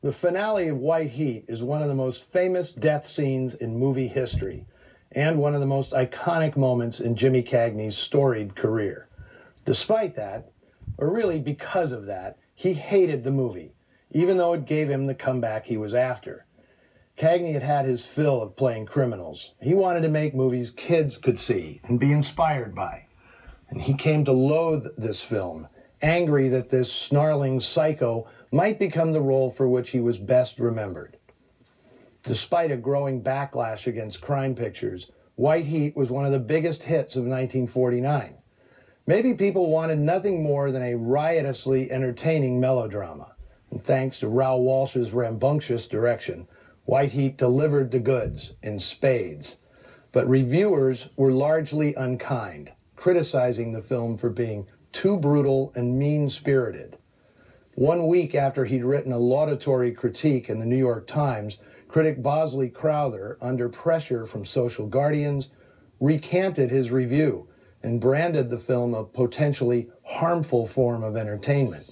The finale of White Heat is one of the most famous death scenes in movie history and one of the most iconic moments in Jimmy Cagney's storied career. Despite that, or really because of that, he hated the movie, even though it gave him the comeback he was after. Cagney had had his fill of playing criminals. He wanted to make movies kids could see and be inspired by. And he came to loathe this film, angry that this snarling psycho might become the role for which he was best remembered. Despite a growing backlash against crime pictures, White Heat was one of the biggest hits of 1949. Maybe people wanted nothing more than a riotously entertaining melodrama. And thanks to Raoul Walsh's rambunctious direction, White Heat delivered the goods in spades. But reviewers were largely unkind, criticizing the film for being too brutal and mean-spirited. 1 week after he'd written a laudatory critique in the New York Times, critic Bosley Crowther, under pressure from social guardians, recanted his review and branded the film a potentially harmful form of entertainment.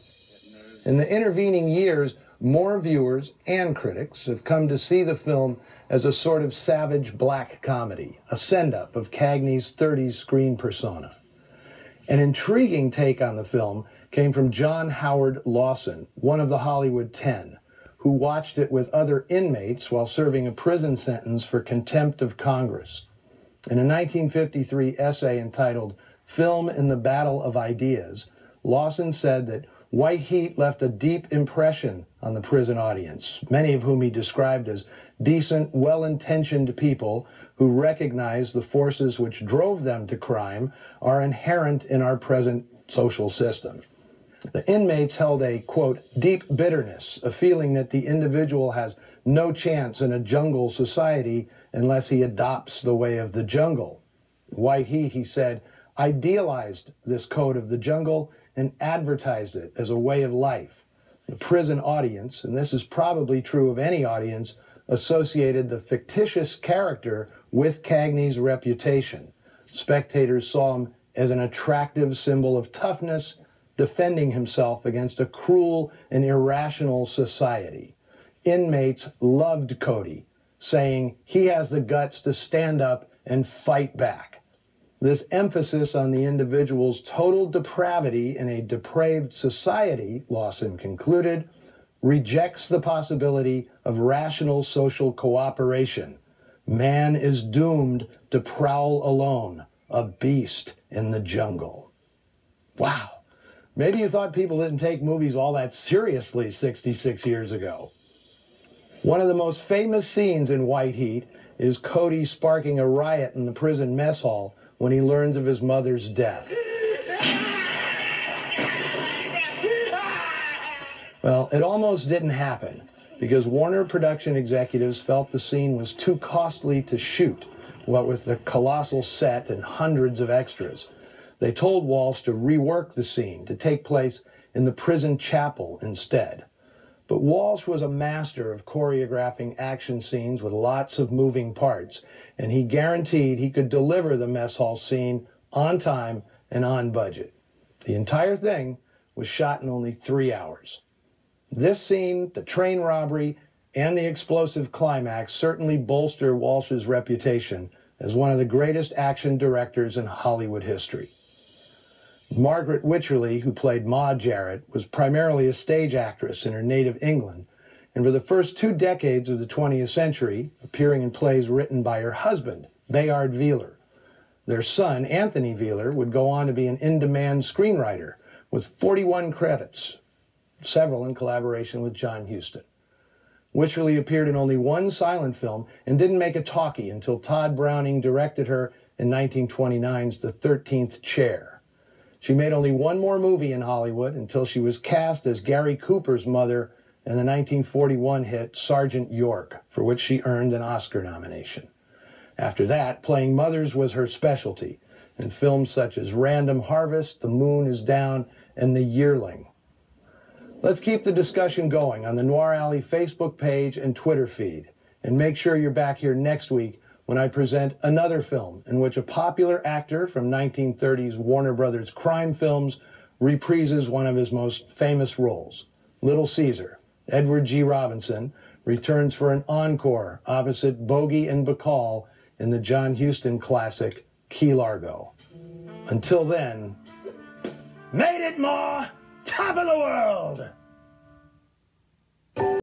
In the intervening years, more viewers and critics have come to see the film as a sort of savage black comedy, a send-up of Cagney's 30s screen persona. An intriguing take on the film came from John Howard Lawson, one of the Hollywood 10, who watched it with other inmates while serving a prison sentence for contempt of Congress. In a 1953 essay entitled "Film in the Battle of Ideas," Lawson said that White Heat left a deep impression on the prison audience, many of whom he described as decent, well-intentioned people who recognize the forces which drove them to crime are inherent in our present social system. The inmates held a, quote, deep bitterness, a feeling that the individual has no chance in a jungle society unless he adopts the way of the jungle. White Heat, he said, idealized this code of the jungle and advertised it as a way of life. The prison audience, and this is probably true of any audience, associated the fictitious character with Cagney's reputation. Spectators saw him as an attractive symbol of toughness, defending himself against a cruel and irrational society. Inmates loved Cody, saying he has the guts to stand up and fight back. This emphasis on the individual's total depravity in a depraved society, Lawson concluded, rejects the possibility of rational social cooperation. Man is doomed to prowl alone, a beast in the jungle. Wow. Maybe you thought people didn't take movies all that seriously 66 years ago. One of the most famous scenes in White Heat is Cody sparking a riot in the prison mess hall when he learns of his mother's death. Well, it almost didn't happen because Warner production executives felt the scene was too costly to shoot, what with the colossal set and hundreds of extras. They told Walsh to rework the scene to take place in the prison chapel instead. But Walsh was a master of choreographing action scenes with lots of moving parts, and he guaranteed he could deliver the mess hall scene on time and on budget. The entire thing was shot in only 3 hours. This scene, the train robbery, and the explosive climax certainly bolster Walsh's reputation as one of the greatest action directors in Hollywood history. Margaret Wycherley, who played Ma Jarrett, was primarily a stage actress in her native England, and for the first 2 decades of the 20th century, appearing in plays written by her husband, Bayard Wheeler. Their son, Anthony Wheeler, would go on to be an in-demand screenwriter with 41 credits, several in collaboration with John Huston. Wycherley appeared in only 1 silent film and didn't make a talkie until Todd Browning directed her in 1929's The 13th Chair. She made only 1 more movie in Hollywood until she was cast as Gary Cooper's mother in the 1941 hit Sergeant York, for which she earned an Oscar nomination. After that, playing mothers was her specialty in films such as Random Harvest, The Moon is Down, and The Yearling. Let's keep the discussion going on the Noir Alley Facebook page and Twitter feed, and make sure you're back here next week when I present another film in which a popular actor from 1930s Warner Brothers crime films reprises one of his most famous roles, Little Caesar, Edward G. Robinson, returns for an encore opposite Bogey and Bacall in the John Huston classic Key Largo. Until then, made it, Ma! Top of the world!